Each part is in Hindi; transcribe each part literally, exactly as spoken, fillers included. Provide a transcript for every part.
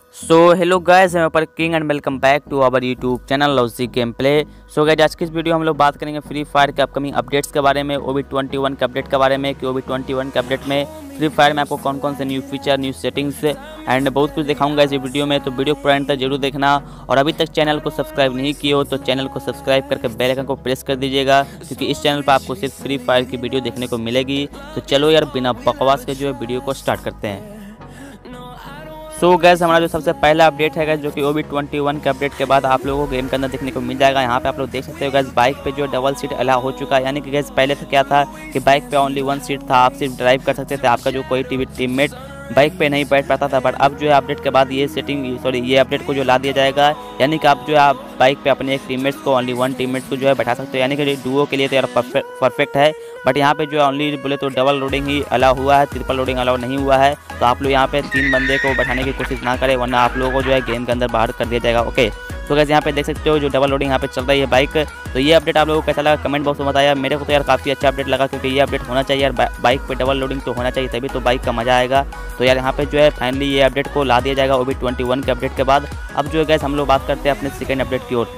सो हेलो गाइस, मैं पर किंग and welcome back to our YouTube channel logic game play. So guys, आज की इस वीडियो हम लोग बात करेंगे फ्री फायर के अपकमिंग अपडेट्स के बारे में, ओ बी ट्वेंटी वन के अपडेट के बारे में कि ओ बी ट्वेंटी वन के अपडेट में फ्री फायर में आपको कौन कौन से new feature, new settings and बहुत कुछ दिखाऊंगा इस वीडियो में। तो वीडियो पूरा एंड तक जरूर देखना, और अभी तक चैनल को सब्सक्राइब नहीं किए हो तो चैनल को सब्सक्राइब करके बेल आइकन को प्रेस कर दीजिएगा, क्योंकि इस चैनल पर आपको सिर्फ फ्री फायर की वीडियो देखने को मिलेगी। तो चलो यार, बिना बकवास के जो है वीडियो को स्टार्ट करते हैं। सो so गैस, हमारा जो सबसे पहला अपडेट है गैस, जो कि ओ बी ट्वेंटी वन के अपडेट के बाद आप लोगों को गेम के अंदर देखने को मिल जाएगा। यहाँ पे आप लोग देख सकते हो गैस, बाइक पे जो डबल सीट अलाउ हो चुका है। यानी कि गैस पहले तो क्या था कि बाइक पे ओनली वन सीट था, आप सिर्फ ड्राइव कर सकते थे, आपका जो कोई टीममेट बाइक पे नहीं बैठ पाता था। बट अब जो है अपडेट के बाद ये सेटिंग सॉरी ये अपडेट को जो ला दिया जाएगा, यानी कि आप जो है आप बाइक पे अपने एक टीममेट्स को ओनली वन टीममेट्स को जो है बैठा सकते हो। यानी कि डुओ के लिए तो यार परफेक्ट है। बट यहाँ पे जो ओनली बोले तो डबल लोडिंग ही अलाउ हुआ है, ट्रिपल लोडिंग अलाउ नहीं हुआ है। तो आप लोग यहाँ पे तीन बंदे को बैठाने की कोशिश ना करें, वरना आप लोगों को जो है गेम के अंदर बाहर कर दिया जाएगा। ओके, तो गैस यहाँ पे देख सकते हो जो डबल लोडिंग यहाँ पे चल रही है बाइक। तो ये अपडेट आप लोगों को कैसा लगा कमेंट बॉक्स में बताया। मेरे को तो यार काफ़ी अच्छा अपडेट लगा, क्योंकि ये अपडेट होना चाहिए यार, बाइक पे डबल लोडिंग तो होना चाहिए, तभी तो बाइक का मजा आएगा। तो यार यहाँ पे जो है फाइनली ये अपडेट को ला दिया जाएगा ओ बी ट्वेंटी वन के अपडेट के बाद। अब जो है गैस हम लोग बात करते हैं अपने सेकेंड अपडेट की ओर।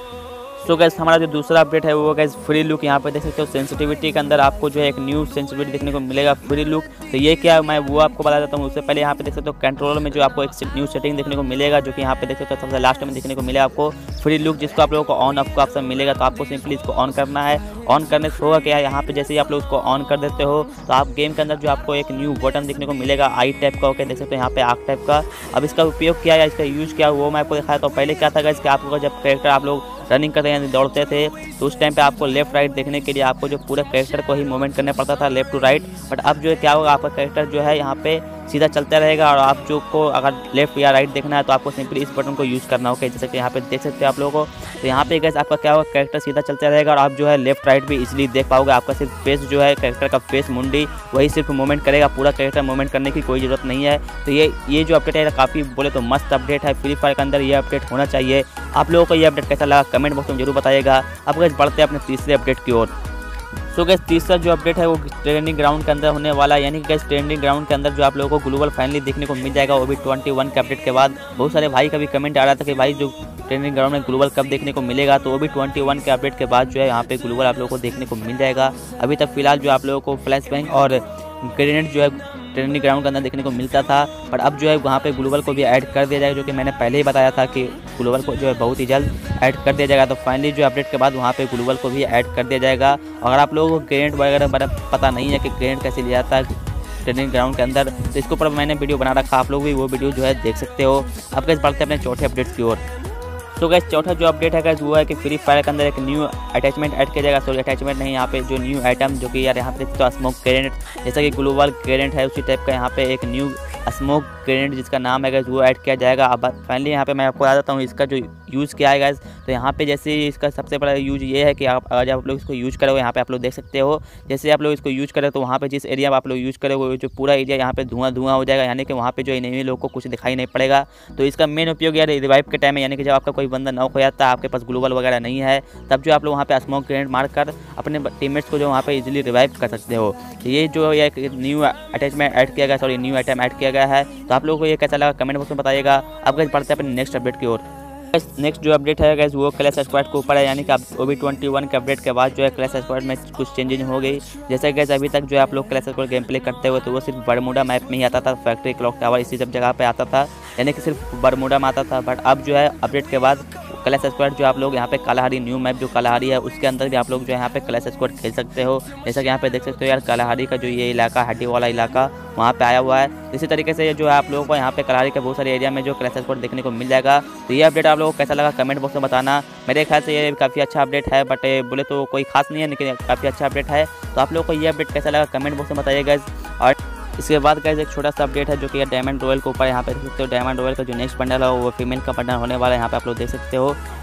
सो गैस, हमारा जो दूसरा अपडेट है वो गैस फ्री लुक। यहाँ पे देख सकते हो सेंसिटिविटी के अंदर आपको जो है एक न्यू सेंसिटिविटी देखने को मिलेगा, फ्री लुक। तो ये क्या मैं वो आपको बता देता हूँ। उससे पहले यहाँ पे देख सकते हो कंट्रोलर में जो आपको एक न्यू सेटिंग देखने को मिलेगा, जो कि यहाँ पे देख सकते हो सबसे लास्ट में देखने को मिलेगा आपको फ्री लुक, जिसको आप लोगों को ऑन ऑफ का ऑप्शन मिलेगा। तो आपको सिंपली इसको ऑन करना है। ऑन करने से होगा क्या, यहाँ पे जैसे ही आप लोग उसको ऑन कर देते हो तो आप गेम के अंदर जो आपको एक न्यू बटन देखने को मिलेगा आई टाइप का। ओके, देख सकते हो यहाँ पे आग टाइप का। अब इसका उपयोग क्या है, इसका यूज़ क्या वो मैं आपको दिखाया। तो पहले क्या था गैस कि आपको जब कैरेक्टर आप लोग रनिंग करते हैं, दौड़ते थे, तो उस टाइम पे आपको लेफ्ट राइट देखने के लिए आपको जो पूरे कैरेक्टर को ही मूवमेंट करना पड़ता था, लेफ्ट टू राइट। बट अब जो है क्या होगा, आपका कैरेक्टर जो है यहाँ पे सीधा चलता रहेगा, और आप जो को अगर लेफ्ट या राइट देखना है तो आपको सिंपली इस बटन को यूज़ करना होगा। जैसे कि यहाँ पे देख सकते हैं आप लोगों को। तो यहाँ पे गैस आपका क्या होगा, कैरेक्टर सीधा चलता रहेगा, और आप जो है लेफ्ट राइट भी इजीली देख पाओगे। आपका सिर्फ फेस जो है कैरेक्टर का फेस मुंडी वही सिर्फ मूवमेंट करेगा, पूरा कैरेक्टर मूवमेंट करने की कोई ज़रूरत नहीं है। तो ये ये जो अपडेट है काफ़ी बोले तो मस्त अपडेट है। फ्री फायर के अंदर ये अपडेट होना चाहिए। आप लोगों को ये अपडेट कैसा लगा कमेंट बॉक्स में जरूर बताइएगा। अब गैस बढ़ते हैं अपने तीसरे अपडेट की ओर। सो गैस तीसरा जो अपडेट है वो ट्रेंडिंग ग्राउंड के अंदर होने वाला है। यानी कि गैस ट्रेंडिंग ग्राउंड के अंदर जो आप लोगों को ग्लोबल फाइनली देखने को मिल जाएगा ओ बी ट्वेंटी वन के अपडेट के बाद। बहुत सारे भाई का भी कमेंट आ रहा था कि भाई जो ट्रेंडिंग ग्राउंड में ग्लोबल कब देखने को मिलेगा। तो ओ बी ट्वेंटी वन के अपडेट के बाद जो है यहाँ पे ग्लोबल आप लोगों को देखने को मिल जाएगा। अभी तक फिलहाल जो आप लोगों को फ्लैश बैंग और ग्रेनेड जो है ट्रेनिंग ग्राउंड के अंदर देखने को मिलता था, पर अब जो है वहाँ पे ग्लोबल को भी ऐड कर दिया जाएगा, जो कि मैंने पहले ही बताया था कि ग्लोबल को जो है बहुत ही जल्द ऐड कर दिया जाएगा। तो फाइनली जो अपडेट के बाद वहाँ पे ग्लोबल को भी ऐड कर दिया जाएगा। अगर आप लोगों को ग्रेनेड वगैरह पता नहीं है कि ग्रेनेड कैसे लिया जाता है ट्रेनिंग ग्राउंड के अंदर, तो इसके ऊपर मैंने वीडियो बना रखा, आप लोग भी वो वीडियो जो है देख सकते हो। अब गैस बढ़ते हैं अपने चौथे अपडेट्स की ओर। तो गैस चौथा जो अपडेट है गैस वो है कि फ्री फायर के अंदर एक न्यू अटैचमेंट ऐड किया जाएगा। सॉरी अटैचमेंट नहीं, यहाँ पे जो न्यू आइटम जो कि यार यहाँ पे देखते हो स्मोक ग्रेनेड, जैसा कि ग्लोबल ग्रेनेड है उसी टाइप का यहाँ पे एक न्यू स्मोक ग्रेनेड जिसका नाम है गैस वो ऐड किया जाएगा। अब फाइनली यहाँ पे मैं आपको बता देता हूँ इसका जो यूज़ क्या है गैस। तो यहाँ पे जैसे इसका सबसे बड़ा यूज ये है कि आप अगर आप लोग इसको यूज करोगे, यहाँ पे आप लोग देख सकते हो, जैसे आप लोग इसको यूज करें तो वहाँ पे जिस एरिया में आप लोग यूज करोगे जो पूरा एरिया यहाँ पे धुआं धुआं हो जाएगा। यानी कि वहाँ पे जो एनिमी लोग को कुछ दिखाई नहीं पड़ेगा। तो इसका मेन उपयोग यार रिवाइव के टाइम है, यानी कि जब आपका कोई बंदा नॉक हो जाता है, आपके पास ग्लोबल वगैरह नहीं है, तब जो आप लोग वहाँ पे स्मोक ग्रेनेड मार कर अपने टीममेट्स को जो वहाँ पे इजीली रिवाइव कर सकते हो। ये जो एक न्यू अटैचमेंट ऐड किया गया, सॉरी न्यू आइटम ऐड किया गया है। तो आप लोगों को ये कैसा लगा कमेंट बॉक्स में बताइएगा। अब गैस बढ़ते हैं अपने नेक्स्ट अपडेट की ओर। नेक्स्ट जो अपडेट है गैस वो क्लैश स्क्वाड के ऊपर है। यानी कि आप ओ बी ट्वेंटी वन के अपडेट के बाद जो है क्लैश स्क्वाड में कुछ चेंजेज हो गई। जैसे गैस अभी तक जो है आप लोग क्लैश स्क्वाड गेम प्ले करते हुए तो वो सिर्फ बरमूडा मैप में ही आता था, फैक्ट्री क्लॉक टावर इसी सब जगह पे आता था, यानी कि सिर्फ बरमूडा में आता था। बट अब जो है अपडेट के बाद क्लैश स्क्वाड जो आप लोग यहाँ पे कालाहारी न्यू मैप जो कालाहारी है उसके अंदर भी आप लोग जो है यहाँ पे क्लैश स्क्वाड खेल सकते हो। जैसा कि यहाँ पे देख सकते हो यार कालाहारी का जो ये इलाका हड्डी वाला इलाका वहाँ पे आया हुआ है। इसी तरीके से जो है आप लोगों को यहाँ पे कालाहारी के बहुत सारे एरिया में जो क्लैश स्क्वाड देखने को मिल जाएगा। तो ये अपडेट आप लोगों को कैसा लगा कमेंट बॉक्स में बताना। मेरे ख्याल से ये काफ़ी अच्छा अपडेट है, बट बोले तो कोई खास नहीं है, लेकिन काफ़ी अच्छा अपडेट है। तो आप लोगों को ये अपडेट कैसा लगा कमेंट बॉक्स में बताइएगा। और इसके बाद गाइस एक छोटा सा अपडेट है जो कि डायमंड रॉयल के ऊपर यहाँ पे देख सकते हो। डायमंड रॉयल का जो नेक्स्ट बंडल है वो फीमेल का बंडल होने वाला है, यहाँ पे आप लोग देख सकते हो।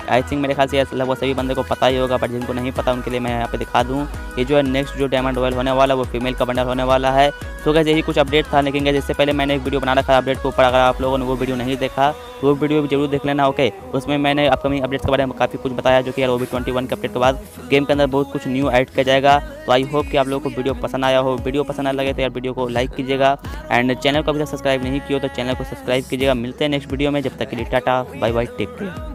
आई थिंक मेरे ख्याल से लगभग सभी बंदे को पता ही होगा, बट जिनको नहीं पता उनके लिए मैं यहाँ पे दिखा दूँ। ये जो है नेक्स्ट जो डायमंड रॉयल होने वाला है वो फीमेल का बंडल होने वाला है। तो गाइस यही कुछ अपडेट था, लेकिन गाइस इससे पहले मैंने एक वीडियो बना रखा है अपडेट के ऊपर, अगर आप लोगों ने वो वीडियो नहीं देखा तो वो वीडियो भी जरूर देख लेना। ओके, उसमें मैंने अपकमिंग अपडेट्स के बारे में काफ़ी कुछ बताया, जो कि यार ओ बी ट्वेंटी वन के अपडेट के बाद गेम के अंदर बहुत कुछ न्यू ऐड किया जाएगा। तो आई होप कि आप लोगों को वीडियो पसंद आया हो। वीडियो पसंद आ लगे तो यार वीडियो को लाइक कीजिएगा, एंड चैनल को अभी तक सब्सक्राइब नहीं किया तो चैनल को सब्सक्राइब कीजिएगा। मिलते हैं नेक्स्ट वीडियो में, जब तक के लिए tata bye bye, take care.